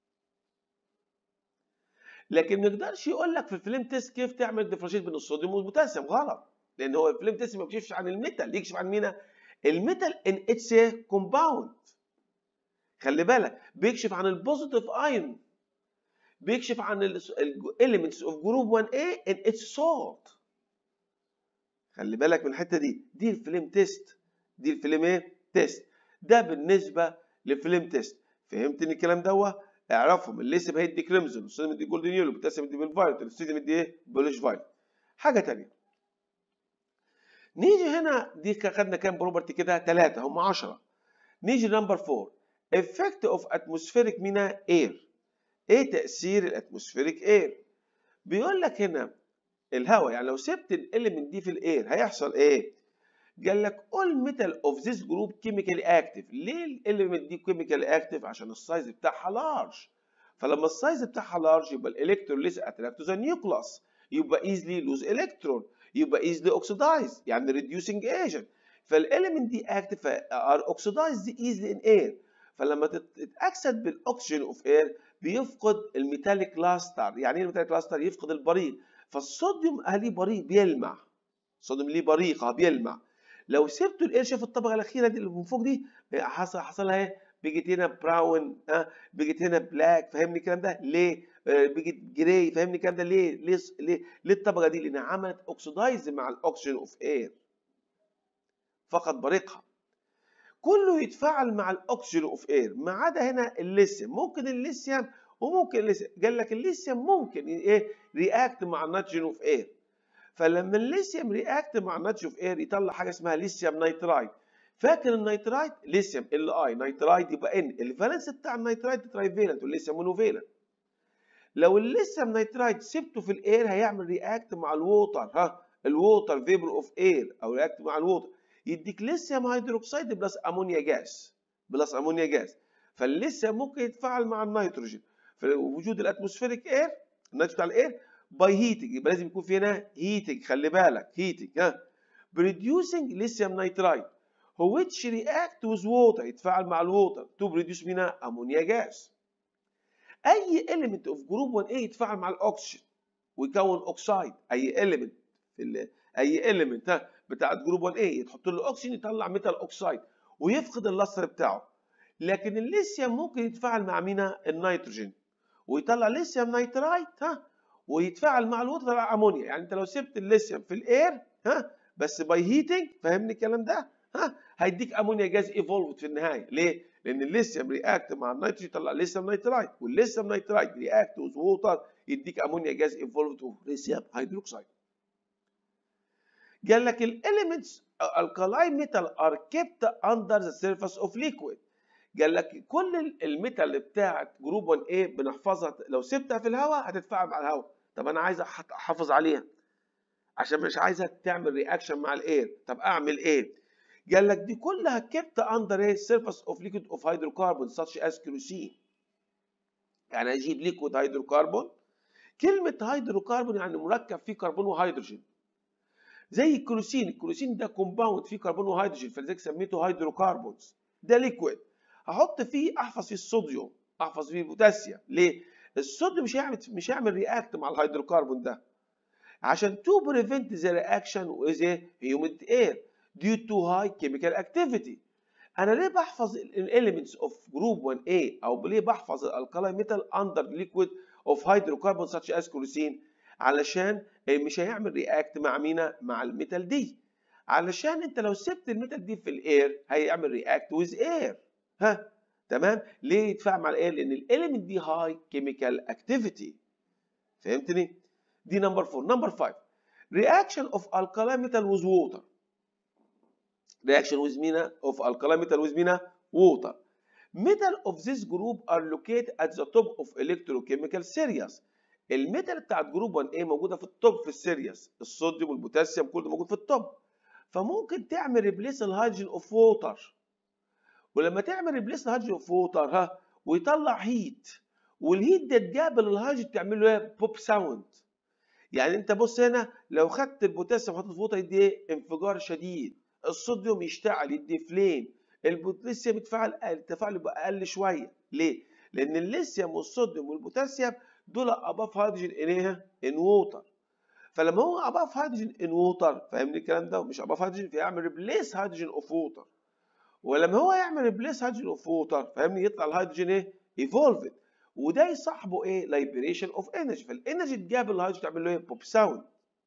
لكن ما يقدرش يقول لك في الفليم تيست كيف تعمل ديفرنشيت بين الصوديوم والبوتاسيوم، غلط. لان هو الفليم تيست ما بيكشفش عن الميتال، يكشف عن مين؟ الميتال ان اتس كومباوند. خلي بالك بيكشف عن البوزيتيف ايون، بيكشف عن الاليمنتس اوف جروب واحد ايه ان اتس سولت. خلي بالك من الحته دي، دي الفليم تيست، دي الفليم ايه؟ تيست. ده بالنسبه للفليم تيست. فهمتني الكلام دوت؟ اعرفهم، الليثيوم هيدي كريمزون، الصوديوم يدي جولدن يلو، البوتاسيوم يدي بالفايلوت، الصوديوم يدي ايه؟ بوليش فايلوت. حاجه ثانيه، نيجي هنا دي خدنا كام بروبرتي كده؟ ثلاثه، هم عشرة. نيجي نمبر أربعة، effect of atmospheric مينا air. ايه تاثير الاتموسفيريك اير؟ بيقول لك هنا الهواء، يعني لو سبت الاليمنت دي في الاير هيحصل ايه؟ قال لك all metal of this group chemically active. ليه الاليمنت دي chemically active؟ عشان السايز بتاعها large. فلما السايز بتاعها large يبقى الالكترون less attract to the nucleus، يبقى easily lose electron، يبقى easily oxidize يعني reducing agent. فالاليمنت دي active are oxidized easily in air. فلما تتاكسد بالاكسجين اوف اير بيفقد الميتاليك لاستر. يعني ايه الميتاليك لاستر؟ يفقد البريق. فالصوديوم ليه بريق بيلمع، الصوديوم ليه بريقه بيلمع. لو سبته الاير، شايف الطبقه الاخيره دي اللي من فوق دي حصل حصل لها ايه؟ بقت هنا براون، ها بقت هنا بلاك. فاهمني الكلام ده ليه؟ بقت جراي. فاهمني الكلام ده ليه؟ ليه ليه ليه الطبقه دي؟ لانها عملت اوكسيدايز مع الاكسجين اوف اير، فقد بريقها. كله يتفاعل مع الاكسجين اوف اير ما عدا هنا الليثيوم. ممكن الليثيوم وممكن الليثيوم. قال لك الليثيوم ممكن ايه؟ رياكت مع النيتروجين اوف اير. فلما الليثيوم رياكت مع النيتروجين اوف اير يطلع حاجه اسمها ليثيوم نيترايد. فاكر النيترايد؟ ليثيوم ال اي، نيترايد يبقى ان. الفالنس بتاع النيترايد ترايفالنت والليثيوم مونوفالنت. لو الليثيوم نيترايد سبته في الاير هيعمل رياكت مع الووتر، ها الووتر فيبر اوف اير، او رياكت مع الووتر يديك ليثيوم هيدروكسيد بلس امونيا جاز، بلس امونيا جاز. فالليثيوم ممكن يتفاعل مع النيتروجين في وجود الاتموسفيريك اير، النيتروجين بتاع الاير باي هيتنج. يبقى لازم يكون في هنا هيتنج، خلي بالك هيتنج، ها بريديوسنج ليثيوم نيترايد هو which react with water، يتفاعل مع الووتر تو بريديوس منها امونيا جاز. اي element of group واحد A يتفاعل مع الاكسجين ويكون اوكسايد. اي element في ال... اي element ها بتاعت جروب واحد A تحط له اكسجين يطلع ميتال اوكسايد ويفقد اللصر بتاعه. لكن الليثيوم ممكن يتفاعل مع مين؟ النيتروجين ويطلع ليثيوم نيترايد، ها ويتفاعل مع الووتر يطلع امونيا. يعني انت لو سبت الليثيوم في الاير، ها بس باي هيتنج، فاهمني الكلام ده؟ ها هيديك امونيا جاز ايفولفد في النهايه. ليه؟ لان الليثيوم رياكت مع النيتروجين يطلع ليثيوم نيترايد، والليثيوم نيترايد رياكت وذ ووتر يديك امونيا جاز ايفولفد اوف ليثيوم هيدروكسيد. قال لك الاليمنتس الكالاي ميتال ار كيبت اندر ذا سيرفيس اوف ليكويد. قال لك كل الميتال بتاعت جروب واحد A بنحفظها، لو سبتها في الهواء هتتفاعل مع الهواء. طب انا عايز احافظ عليها عشان مش عايزها تعمل رياكشن مع الاير. طب اعمل ايه؟ قال لك دي كلها كيبت اندر ايه؟ سيرفيس اوف ليكويد اوف هيدروكربون ساتش از كيروسين. يعني اجيب ليكويد هيدروكربون. كلمه هيدروكربون يعني مركب فيه كربون وهيدروجين، زي الكيروسين. الكيروسين ده كومباوند فيه كربون وهيدروجين، فلذلك سميته هيدروكربونز. ده ليكويد هحط فيه، احفظ فيه الصوديوم، احفظ فيه البوتاسيوم. ليه؟ الصوديوم مش هيعمل مش هيعمل رياكت مع الهيدروكربون ده، عشان تو بريفنت ذا رياكشن ويز هيوميد اير due to high chemical activity. انا ليه بحفظ الاليمنتس اوف جروب واحد A او ليه بحفظ الالكالاي ميتال اندر ليكويد اوف هيدروكربون ساتش از كلوسين؟ علشان مش هيعمل رياكت مع مينا؟ مع الميتال دي. علشان انت لو سبت الميتال دي في الاير هيعمل رياكت ويز اير، ها تمام؟ ليه يتفاعل مع الاير؟ لان الاليمنت دي هاي كيميكال اكتيفيتي. فهمتني؟ دي نمبر أربعة. نمبر خمسة reaction of alkali metal with water. reaction with mina of alkali metal with mina water. Metal of this group are located at the top of electrochemical series. الميتال بتاعت جروب واحد A موجوده في التوب في السيريس، الصوديوم والبوتاسيوم كله موجود في التوب. فممكن تعمل ريبليس الهيدروجين اوف ووتر، ولما تعمل ريبليس الهيدروجين اوف ووتر ها ويطلع هيت، والهيت ده تقابل الهيدروجين تعمل له ايه؟ بوب ساوند. يعني انت بص هنا، لو خدت البوتاسيوم وحطيته في ووتر يدي ايه؟ انفجار شديد. الصوديوم يشتعل يدي فليم. البوتاسيوم يتفاعل التفاعل يبقى اقل شويه. ليه؟ لان الليثيوم والصوديوم والبوتاسيوم دول اباف هيدروجين ان ايه؟ ان ووتر. فلما هو اباف هيدروجين ان ووتر، فاهمني الكلام ده؟ ومش اباف هيدروجين، فيعمل ريبليس هيدروجين اوف ووتر. ولما هو يعمل ريبليس هيدروجين اوف ووتر، فاهمني، يطلع الهيدروجين ايه؟ ايفولفد. وده يصاحبه ايه؟ ليبريشن اوف انرجي. فالانرجي تقابل الهيدروجين تعمل له ايه؟ بوب ساوند.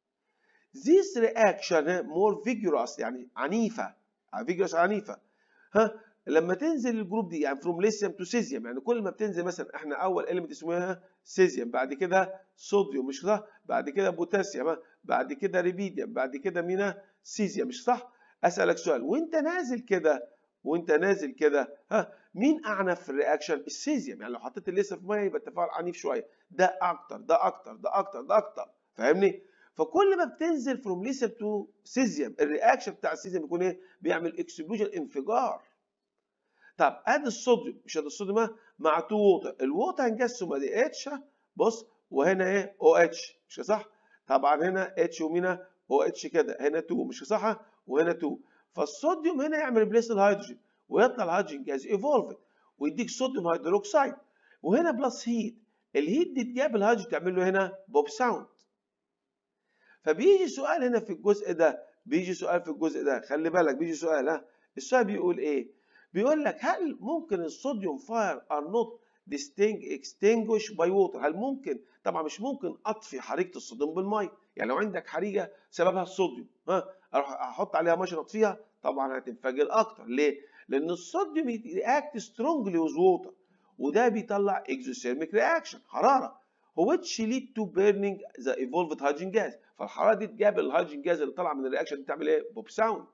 This reaction more vigorous يعني عنيفه، vigorous عنيفه. ها لما تنزل الجروب دي يعني from lithium to cesium، يعني كل ما بتنزل مثلا احنا اول element اسمها cesium، بعد كده صوديوم مش صح؟ بعد كده بوتاسيوم، بعد كده ريبيديوم، بعد كده مينا سيزيوم مش صح؟ اسالك سؤال، وانت نازل كده وانت نازل كده ها مين اعنف في الرياكشن؟ السيزيوم. يعني لو حطيت الليثيوم في ميه يبقى التفاعل عنيف شويه، ده اكتر ده اكتر ده اكتر ده اكتر، فاهمني؟ فكل ما بتنزل فروم ليثيوم تو سيزيوم الرياكشن بتاع السيزيوم بيكون ايه؟ بيعمل اكسبلوجن، انفجار. طب ادي الصوديوم، مش ادي الصوديوم مع تو ووتر، الووتر هنقسم ادي اتش، بص، وهنا ايه؟ او اتش، مش صح؟ طبعا هنا اتش ومينا او اتش كده، هنا اتنين، مش صح؟ وهنا اتنين، فالصوديوم هنا يعمل ريبليس الهيدروجين ويطلع الهيدروجين جاز ايفولفد ويديك صوديوم هيدروكسيد، وهنا بلس هيت، الهيت دي تجاب الهيدروجين تعمل له هنا بوب ساوند. فبيجي سؤال هنا في الجزء ده، بيجي سؤال في الجزء ده، خلي بالك بيجي سؤال، ها السؤال بيقول ايه؟ بيقول لك هل ممكن الصوديوم فاير ار نوت extinguished by water؟ هل ممكن؟ طبعا مش ممكن اطفي حريقه الصوديوم بالميه، يعني لو عندك حريقه سببها الصوديوم، ها اروح احط عليها ميه اطفيها؟ طبعا هتنفجر اكتر. ليه؟ لان الصوديوم رياكت سترونجلي وذ ووتر، وده بيطلع اكزوثيرميك رياكشن، حراره، which lead to burning the evolved hydrogen gas. فالحراره دي تجاب الهيدروجين جاز اللي طالعه من الرياكشن دي تعمل ايه؟ بوب ساوند.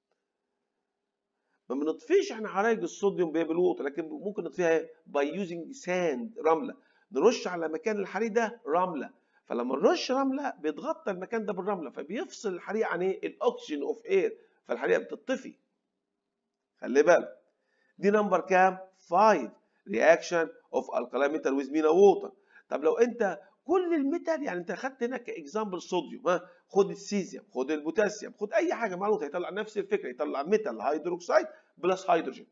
ما بنطفيش احنا حرايق الصوديوم بالووتر، لكن ممكن نطفيها ايه؟ باي يوزنج ساند، رمله، نرش على مكان الحريق ده رمله، فلما نرش رمله بيتغطى المكان ده بالرمله فبيفصل الحريق عن ايه؟ الاكسجين اوف اير، فالحريقه بتطفي. خلي بالك دي نمبر كام؟ خمسة، رياكشن اوف الكالي ميتال ويز مينا ووتر. طب لو انت كل الميتال، يعني انت خدت هنا كاكزامبل صوديوم، ها خد السيزيوم، خد البوتاسيوم، خد اي حاجه معلومه هيطلع نفس الفكره، يطلع ميتال هيدروكسيد بلس هيدروجين.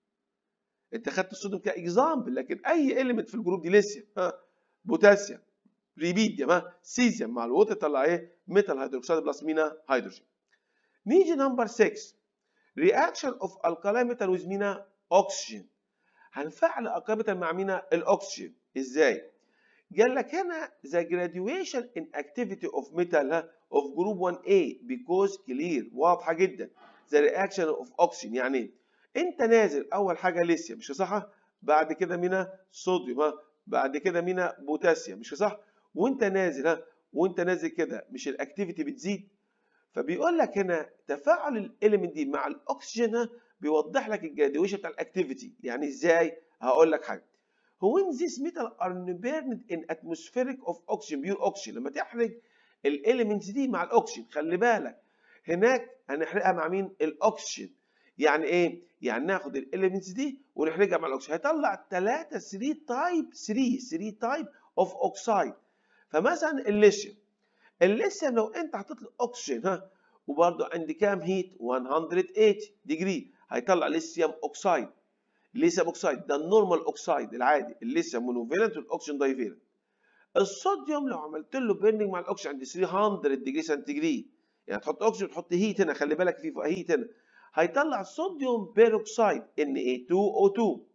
انت خدت الصوديوم كاكزامبل، لكن اي اليمنت في الجروب دي، ليثيوم، ها بوتاسيوم، ريبيديوم، ها سيزيوم مع الووتر يطلع ايه؟ ميتال هيدروكسيد بلس مينا هيدروجين. نيجي نمبر ستة، رياكشن اوف الكالي ميتال ويز مينا اوكسجين. هنفعل الكالي ميتال مع مينا الاكسجين ازاي؟ قال لك هنا the graduation in activity of metal of group one A because clear، واضحه جدا. the reaction of oxygen يعني ايه؟ انت نازل اول حاجه ليثيوم، مش صح؟ بعد كده مينا صوديوم، ها بعد كده مينا بوتاسيوم، مش صح؟ وانت نازل، ها وانت نازل كده مش الاكتيفيتي بتزيد؟ فبيقول لك هنا تفاعل الاليمنت دي مع الاكسجين بيوضح لك الجراديويشن بتاع الاكتيفيتي. يعني ازاي؟ هقول لك حاجه. when these metal are burned in atmospheric of oxygen pure oxygen، لما تحرق الاليمنتس دي مع الاكسجين، خلي بالك هناك هنحرقها مع مين؟ الاكسجين. يعني ايه؟ يعني ناخد الاليمنتس دي ونحرقها مع الاكسجين، هيطلع ثلاثة ثلاثة تايب، ثلاثة ثلاثة تايب اوف اوكسايد. فمثلا الليثيوم، الليثيوم لو انت حطيت له اكسجين، ها وبرده عندي كام هيت؟ مية وثمانين ديجري، هيطلع ليثيوم اوكسايد. ليثيوم اوكسايد ده النورمال اوكسايد العادي، الليثيوم مونوفالنت والاكسجين دايفالنت. الصوديوم لو عملت له بيرنينج مع الاكسجين عند ثلاثمية ديجري سنتيجريد، يعني تحط اكسجين وتحط هيت هنا، خلي بالك في هيت هنا، هيطلع صوديوم بيروكسايد ان ايه اتنين او اتنين.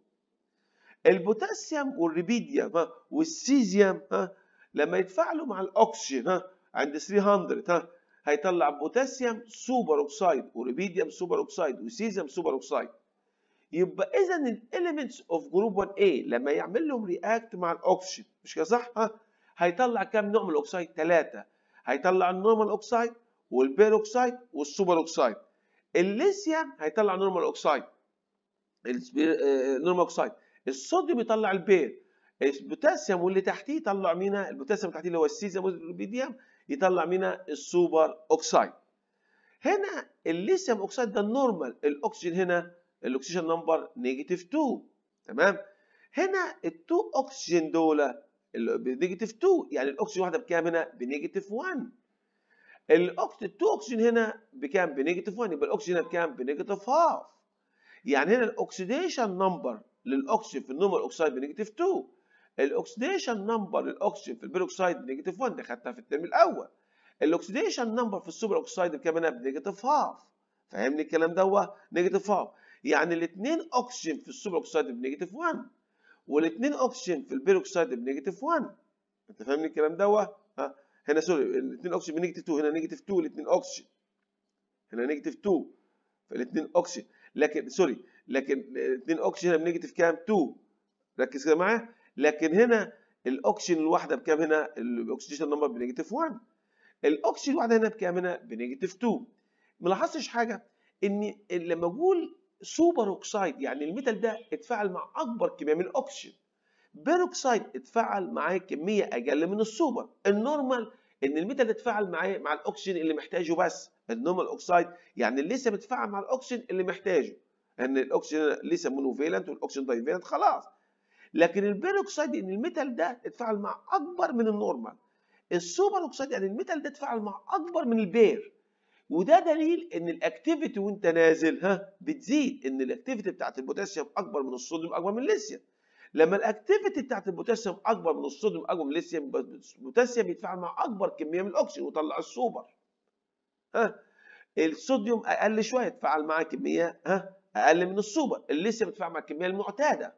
البوتاسيوم والريبيديوم، ها والسيزيوم، ها لما يتفاعلوا مع الاكسجين، ها عند ثلاثمية، ها هيطلع بوتاسيوم سوبر اوكسايد وريبيديوم سوبر اوكسايد وسيزيوم سوبر اوكسايد. يبقى اذا الاليمنتس اوف جروب واحد A لما يعمل لهم رياكت مع الاكسجين، مش كده صح؟ ها هيطلع كام نوع من الاكسايد؟ ثلاثة. هيطلع النورمال اوكسايد والبيروكسايد والسوبر اوكسايد. الليثيوم هيطلع نورمال اوكسايد، نورمال اوكسايد. الصوديوم يطلع البير. البوتاسيوم واللي تحتيه يطلع مينا، البوتاسيوم اللي تحتيه اللي هو السيزيوم والريبيديوم يطلع مينا السوبر اوكسايد. هنا الليثيوم اوكسايد ده النورمال، الاكسجين هنا الاكسجين نمبر نيجاتيف اتنين، تمام؟ هنا الاتنين اكسجين دول بنيجاتيف اتنين، يعني الاكسجين واحده بكام هنا؟ بنيجاتيف واحد. الاكسجين اتنين اكسجين هنا بكام؟ بنيجاتيف واحد، يبقى الاكسجين هنا بكام؟ بنيجاتيف هاف. يعني هنا الاكسيديشن نمبر للاكسجين في النورمال اوكسايد بنيجاتيف اتنين، الاكسيديشن نمبر للاكسجين في البيروكسايد بنيجاتيف واحد، ده خدتها في الترم الاول. الاكسيديشن نمبر في السوبر اوكسايد بكام هنا؟ بنيجاتيف هاف. فاهمني الكلام دوت؟ نيجاتيف هاف. يعني الاثنين اكسجين في السوبر اوكسايد بنيجاتيف واحد والاثنين اكسجين في البيروكسايد بنيجاتيف واحد. انت فاهمني الكلام دوت؟ ها هنا سوري الاثنين اكسجين بنيجاتيف اتنين، هنا نيجاتيف اتنين الاثنين اكسجين، هنا نيجاتيف اتنين فالاثنين اكسجين، لكن سوري لكن الاثنين اكسجين هنا بنيجاتيف كام؟ اتنين. ركز كده معايا. لكن هنا الاكسجين الواحده بكام هنا؟ الاكسجين نمبر بنيجاتيف واحد. الاكسجين الواحده هنا بكام هنا؟ بنيجاتيف اتنين. ما لاحظتش حاجه ان لما اقول سوبر اوكسايد يعني الميتال ده اتفاعل مع اكبر كميه من الاكسجين، بيروكسايد اتفاعل معاه كميه اقل من السوبر. النورمال ان الميتال ده اتفاعل مع مع الاكسجين اللي محتاجه بس. النورمال اوكسايد يعني الليثيوم بيتفاعل مع الاكسجين اللي محتاجه، ان الاكسجين ليثيوم مونوفيلنت والاكسجين دايفيلنت خلاص. لكن البيروكسيد ان الميتال ده اتفاعل مع اكبر من النورمال. السوبر اوكسيد يعني الميتال ده اتفاعل مع اكبر من البير، وده دليل ان الاكتيفيتي وانت نازل ها بتزيد، ان الاكتيفيتي بتاعت البوتاسيوم اكبر من الصوديوم اكبر من الليثيوم. لما الاكتيفيتي بتاعت البوتاسيوم اكبر من الصوديوم اكبر من الليثيوم، البوتاسيوم بيتفاعل مع اكبر كميه من الاكسجين ويطلع السوبر. ها الصوديوم اقل شويه يتفاعل مع كميه ها اقل من السوبر، الليثيوم يتفاعل مع الكميه المعتاده.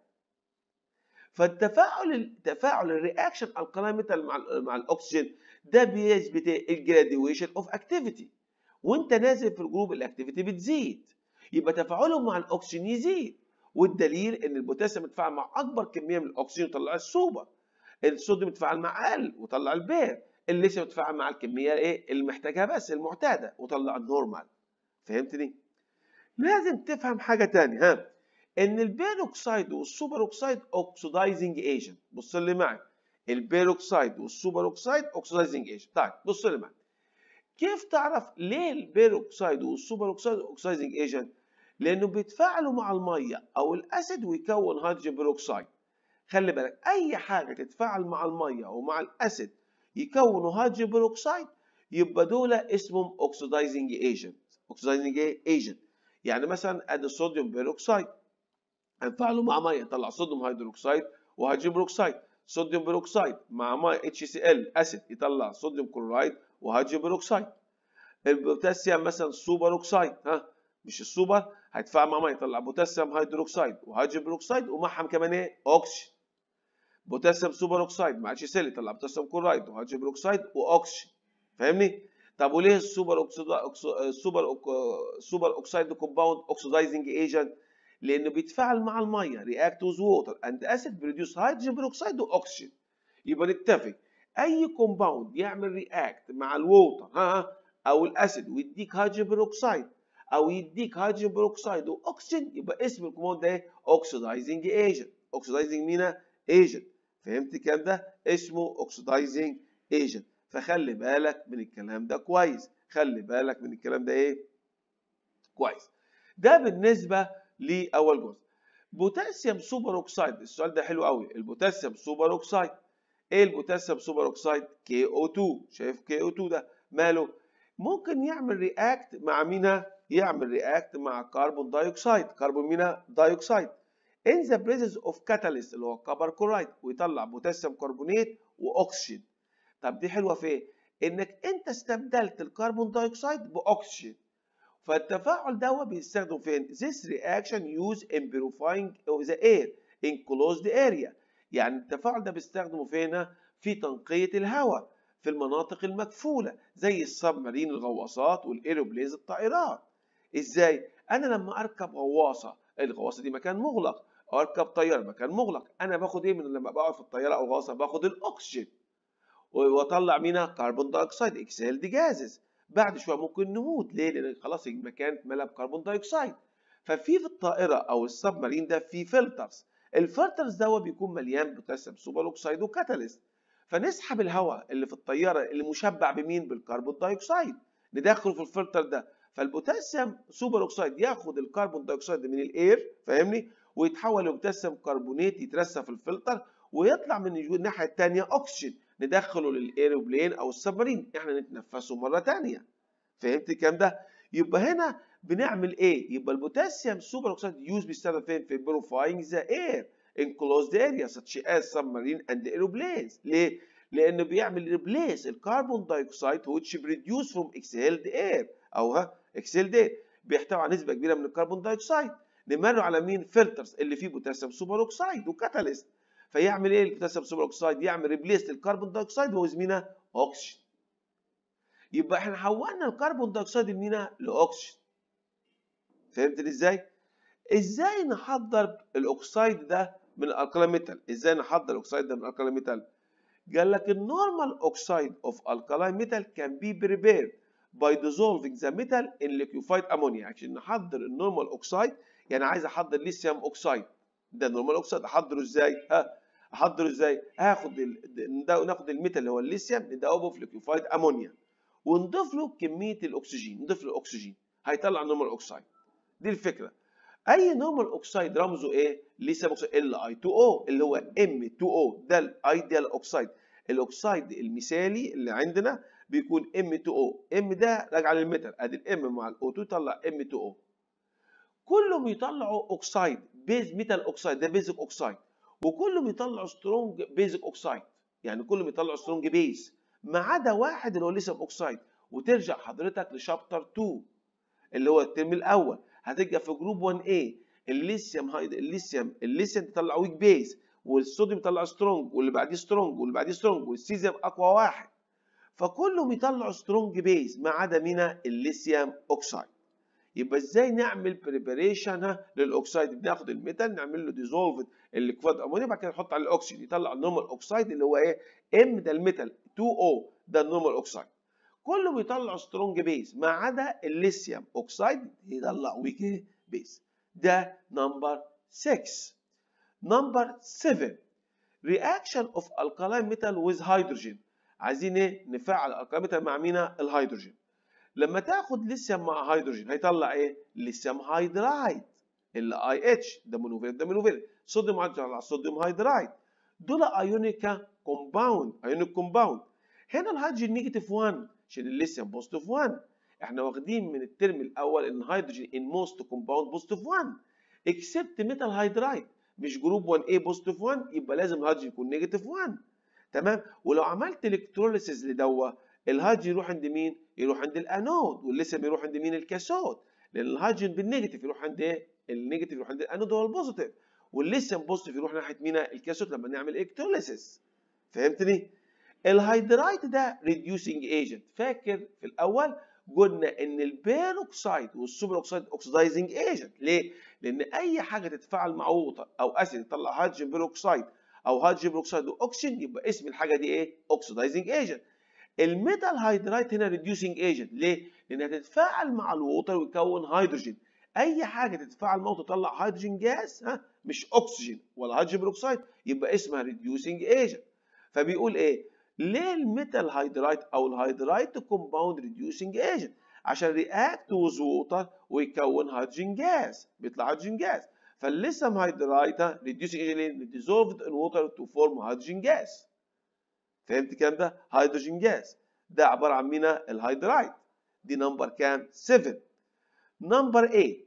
فالتفاعل تفاعل الرياكشن الكلاين ميتال مع مع الاكسجين ده بيثبت الجراديويشن اوف اكتيفيتي، وانت نازل في الجروب الاكتيفيتي بتزيد، يبقى تفاعلهم مع الاكسجين يزيد. والدليل ان البوتاسيوم يتفاعل مع اكبر كميه من الاكسجين ويطلع السوبر، الصوديوم يتفاعل مع اقل ويطلع البير، الليثيوم يتفاعل مع الكميه ايه اللي محتاجها بس المعتاده ويطلع النورمال. فهمتني؟ لازم تفهم حاجه ثانيه، ها ان البيروكسيد والسوبر اوكسيد اوكسيدايزنج ايجنت. بص لي معي، البيروكسيد والسوبر اوكسيد اوكسيدايزنج ايجنت. طيب بص لي معي، كيف تعرف ليه البيروكسيد والسوبر اوكسيد اوكسيدايزنج ايجنت؟ لانه بيتفاعلوا مع الميه او الاسيد ويكون هيدروجين بيروكسيد. خلي بالك اي حاجه تتفاعل مع الميه ومع الاسيد يكونوا هيدروجين بيروكسيد يبقى دول اسمهم اوكسيدايزنج ايجنت. اوكسيدايزنج ايجنت يعني مثلا ادي الصوديوم بيروكسيد هنفعله مع ميه يطلع صوديوم هيدروكسيد وهيدروجين بيروكسيد، صوديوم بيروكسيد مع ميه اتش سي ال اسيد يطلع صوديوم كلورايد وهيدروجين بيروكسيد. البوتاسيوم مثلا سوبر اوكسيد، ها مش السوبر هيتفاعل مع ميه يطلع بوتاسيوم هيدروكسيد وهيدروجين بيروكسيد ومعهم كمان ايه اوكسجين. بوتاسيوم سوبر اوكسيد مع اتش سي ال يطلع بوتاسيوم كلورايد وهيدروجين بيروكسيد واوكسجين. فاهمني؟ طب وليه السوبر اوكسيد السوبر أوك... سوبر اوكسيد كومباوند اوكسيدايزنج ايجنت؟ لانه بيتفاعل مع الميه رياكت وذ ووتر اند اسيد بروديوس هيدروجين بيروكسيد واكسجين. يبقى نتفق اي كومباوند يعمل رياكت مع الووتر ها او الاسيد ويديك هيدروجين بيروكسيد او يديك هيدروجين بيروكسيد واكسجين يبقى اسم الكومباوند ده ايه؟ اوكسيدايزنج ايجنت. اوكسيدايزنج مينا ايجنت. فهمت الكلام ده؟ اسمه اوكسيدايزنج ايجنت. فخلي بالك من الكلام ده كويس، خلي بالك من الكلام ده ايه؟ كويس. ده بالنسبه لاول جزء. بوتاسيوم سوبر اوكسيد، السؤال ده حلو قوي. البوتاسيوم سوبر اوكسيد، ايه البوتاسيوم سوبر اوكسيد؟ كي او اتنين. شايف كي او اتنين ده ماله؟ ممكن يعمل رياكت مع مينا؟ يعمل رياكت مع كربون دايوكسيد، كربون مينا دايوكسيد in the presence of catalyst اللي هو كبر كلورايد ويطلع بوتاسيوم كربونات واكسجين. طب دي حلوه في ايه؟ انك انت استبدلت الكربون دايوكسيد باكسجين. فالتفاعل ده بيستخدم فين؟ This reaction used in purifying the air in closed area. يعني التفاعل ده بيستخدمه فين؟ في تنقية الهواء في المناطق المكفولة زي السبمارين الغواصات والايروبلينز الطائرات. ازاي؟ انا لما اركب غواصة، الغواصة دي مكان مغلق، او اركب طيارة مكان مغلق، انا باخد ايه من لما بقعد في الطيارة او الغواصة؟ باخد الاكسجين واطلع منها كربون دايوكسيد اكسهيلد جازز. بعد شويه ممكن نموت، ليه؟ لان خلاص المكان اتملى بكربون دايوكسيد. ففي في الطائره او السب مارين ده في فلترز، الفلترز ده بيكون مليان بوتاسيوم سوبر اوكسيد وكاتاليست، فنسحب الهواء اللي في الطياره اللي مشبع بمين؟ بالكربون دايوكسيد، ندخله في الفلتر ده. فالبوتاسيوم سوبر اوكسيد ياخد الكربون دايوكسيد من الاير، فاهمني؟ ويتحول لبوتاسيوم كربونات يترسى في الفلتر ويطلع من الناحيه الثانيه اكسجين ندخله للايروبلين او السبمارين احنا نتنفسه مره ثانيه. فهمت الكلام ده؟ يبقى هنا بنعمل ايه؟ يبقى البوتاسيوم سوبر اوكسيد يوز بيستخدم فين؟ في بيروفاينج ذا اير ان كلوزد اريا such as submarine and aeroplanes. ليه؟ لانه بيعمل ريبليس الكربون دايوكسيد which produce from exhaled air او ها exhaled air بيحتوي على نسبه كبيره من الكربون دايوكسيد. نمره على مين؟ فلترز اللي فيه بوتاسيوم سوبر اوكسيد وكاتاليست. فيعمل ايه البوتاسيوم سوبر اوكسيد؟ يعمل ريبليس للكربون دايوكسيد ويزمينها اوكسجين. يبقى احنا حولنا الكربون دايوكسيد لمينا؟ لاوكسجين. فهمتني ازاي؟ ازاي نحضر الاكسيد ده من الالكالي ميتال؟ ازاي نحضر الاكسيد ده من الالكالي ميتال؟ قال لك النورمال اوكسيد اوف الكالي ميتال كان بي بريبيرد باي dissolving the metal in liquefied ammonia. عشان نحضر النورمال اوكسيد يعني عايز احضر ليثيوم اوكسيد، ده النورمال اوكسيد احضره ازاي؟ ها احضره ازاي؟ هاخد ال... ناخد الميتال اللي هو الليثيوم ندوبه في ليكويفايد امونيا ونضيف له كميه الاكسجين، نضيف له الاكسجين هيطلع نورمال اوكسايد. دي الفكره. اي نورمال اوكسايد رمزه ايه؟ ليثيوم اوكسايد ال اي اتنين او اللي هو ام اتنين او، ده الايديال اوكسايد. الاوكسايد المثالي اللي عندنا بيكون ام اتنين او، ام ده راجع للميتال، ادي الام مع الاو اتنين يطلع ام اتنين او. كلهم يطلعوا اوكسايد بيز ميتال اوكسايد، ده بيزك اوكسايد، وكلهم يطلعوا سترونج بيزك اوكسايد، يعني كلهم يطلعوا سترونج بيز ما عدا واحد اللي هو الليثيوم اوكسايد. وترجع حضرتك لشابتر اتنين اللي هو الترم الاول، هتلقى في جروب واحد ايه الليثيوم هايد الليثيوم الليثيوم تطلع ويك بيز، والصوديوم يطلع سترونج، واللي بعديه سترونج، واللي بعديه سترونج، والسيزيوم اقوى واحد. فكلهم يطلعوا سترونج بيز ما عدا مين؟ الليثيوم اوكسايد. يبقى ازاي نعمل بريباريشن للاوكسايد؟ بناخد الميتال نعمل له ديزولفد الليكويد امونيا، بعد كده نحط عليه الاكسجين يطلع النورمال اوكسايد اللي هو ايه؟ ام ده الميتال، اتنين او ده النورمال اوكسايد. كله بيطلع سترونج بيز ما عدا الليثيوم اوكسايد يطلع ويك بيز. ده نمبر ستة. نمبر سبعة reaction of alkaline metal with hydrogen. عايزين ايه؟ نفعل الالكالاين ميتال مع مين؟ الهيدروجين. لما تاخد ليثيوم مع هيدروجين هيطلع ايه؟ ليثيوم هيدرايد ال اي اتش، ده مونوفيلنت ده مونوفيلنت. صوديوم هيطلع صوديوم هيدرايد. دول ايونيكا كومباوند، ايونيك كومباوند. هنا الهيدروجين نيجاتيف واحد عشان الليثيوم بوزيتيف واحد. احنا واخدين من الترم الاول ان الهيدروجين ان موست كومباوند بوزيتيف واحد اكسبت ميتال هيدرايد، مش جروب واحد ايه بوزيتيف واحد، يبقى لازم الهيدروجين يكون نيجاتيف واحد. تمام؟ ولو عملت الكتروليسيس لدوا الهيدروجين يروح عند مين؟ يروح عند الانود، والليثيوم يروح عند مين؟ الكاثود. لان الهيدروجين بالنيجاتيف يروح عند ايه؟ النيجاتيف يروح عند الانود هو البوزيتيف، والليثيوم بوزيتيف يروح ناحيه مين؟ الكاثود لما نعمل الكتروليسيس. فهمتني؟ الهيدرايت ده ريديوسنج ايجنت. فاكر في الاول قلنا ان البيروكسايد والسوبر اوكسايد اوكسيدايزنج ايجنت. ليه؟ لان اي حاجه تتفاعل مع ووتر او اسيد تطلع هيدروجين بيروكسايد او هيدروجين بيروكسايد واكسجين، يبقى اسم الحاجه دي ايه؟ اوكسيدايزنج ايجنت. الميتال هيدرايت هنا ريديوسنج ايجنت. ليه؟ لانها تتفاعل مع الووتر ويكون هيدروجين. اي حاجه تتفاعل معه وتطلع هيدروجين جاز ها مش اكسجين ولا هيدروجين بيروكسايد يبقى اسمها ريديوسنج ايجنت. فبيقول ايه؟ ليه الميتال هيدرايت او الهيدرايت كومباوند ريديوسنج ايجنت؟ عشان رياكت وذ ووتر ويكون هيدروجين جاز، بيطلع هيدروجين جاز. فالليثيوم هيدرايت ريديوسنج ايجنت ديزولفد ان ووتر تو فورم هيدروجين جاز. فهمت الكلام ده؟ هيدروجين جاز ده عباره عن مين؟ الهيدرايت. دي نمبر كام؟ سبعة. نمبر ثمانية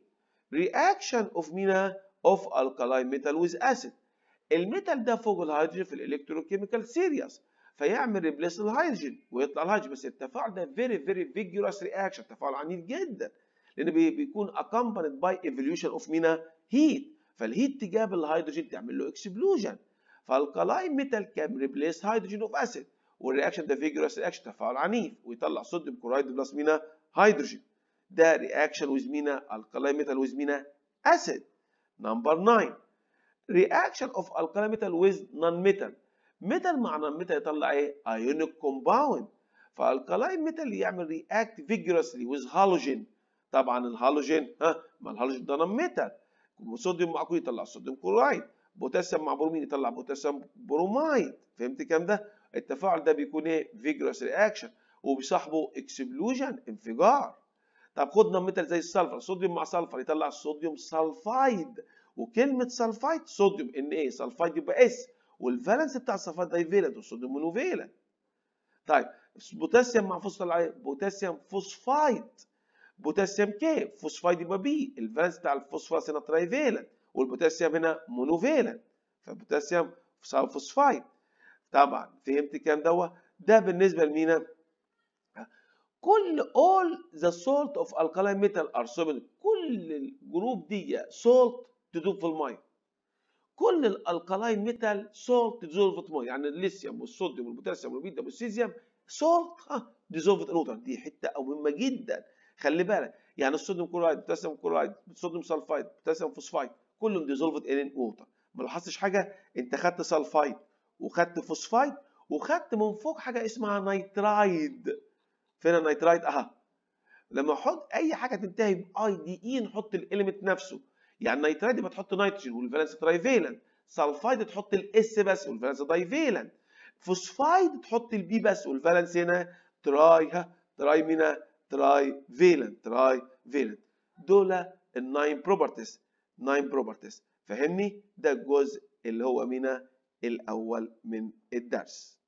رياكشن اوف مين؟ اوف الكالاين ميتال ويز اسيد. الميتال ده فوق الهيدروجين في الالكتروكيميكال سيريس فيعمل ريبليس الهيدروجين ويطلع الهيدروجين، بس التفاعل ده فيري فيري فيجورس رياكشن، تفاعل عنيف جدا لان بيكون accompanied by evolution of مين؟ هيت. فالهيت تجاب الهيدروجين تعمل له اكسبلوجن. فالكالاين ميتال كان ريبليس هيدروجين اوف اسيد، والرياكشن ده فيجورس رياكشن، تفاعل عنيف، ويطلع صوديوم كلورايد بلس مين؟ هيدروجين. ده رياكشن ويز مين؟ الكالاين ميتال ويز مين؟ اسيد. نمبر تسعة reaction of alkali metal with non-metal. metal مع non-metal يطلع ايه؟ ionic compound. فالكالاين ميتال يعمل react vigorously with halogen. طبعا الهالوجين ها ما الهالوجين ده non-metal. صوديوم مع كلور يطلع صوديوم كلورايد، بوتاسيوم مع برومين يطلع بوتاسيوم برومايد. فهمت الكلام ده؟ التفاعل ده بيكون ايه؟ vigorous reaction وبيصاحبه explosion انفجار. طب خد non-metal زي السلفر، صوديوم مع سلفر يطلع صوديوم سلفايد، وكلمه سلفايد صوديوم ان ايه؟ سلفايد يبقى اس، والفالنس بتاع السلفايد دايفيلنت والصوديوم مونوفيلنت. طيب بوتاسيوم مع فوسفور عليه بوتاسيوم فوسفايد، بوتاسيوم كي فوسفايد يبقى بي، الفالنس بتاع الفوسفورس هنا ترايفيلنت والبوتاسيوم هنا مونوفيلنت، فبوتاسيوم فوسفايد. طبعا فهمت الكلام دوت؟ ده بالنسبه لمين؟ كل all the salt of alkaline metal are soluble. كل الجروب دي salt تدوب في الميه. كل الالكالاين ميتال سولت ديزولفد ميه، يعني الليثيوم والصوديوم والبوتاسيوم والبيتا والسيزيوم سولت ها ديزولفد ان ووتر. دي حته مهمه جدا، خلي بالك. يعني الصوديوم كلورايد، بوتاسيوم كلورايد، صوديوم سلفايد، بوتاسيوم فوسفايد كلهم ديزولفد ان ووتر. ما لاحظتش حاجه؟ انت خدت سلفايد وخدت فوسفايد وخدت من فوق حاجه اسمها نيترايد. فين النيترايد؟ اها. لما احط اي حاجه تنتهي باي دي اي نحط الاليمنت نفسه. يعني النيترايد يبقى تحط نيتروجين والفالنس ترايفيلنت. سلفايد تحط الاس بس والفالنس داي فيلنت. فوسفايد تحط البي بس والفالنس هنا تراي ها تراي مينا تراي فيلنت تراي فيلنت. دول الناين بروبرتيز ناين بروبرتيز. فهمني؟ ده الجزء اللي هو مينا الاول من الدرس.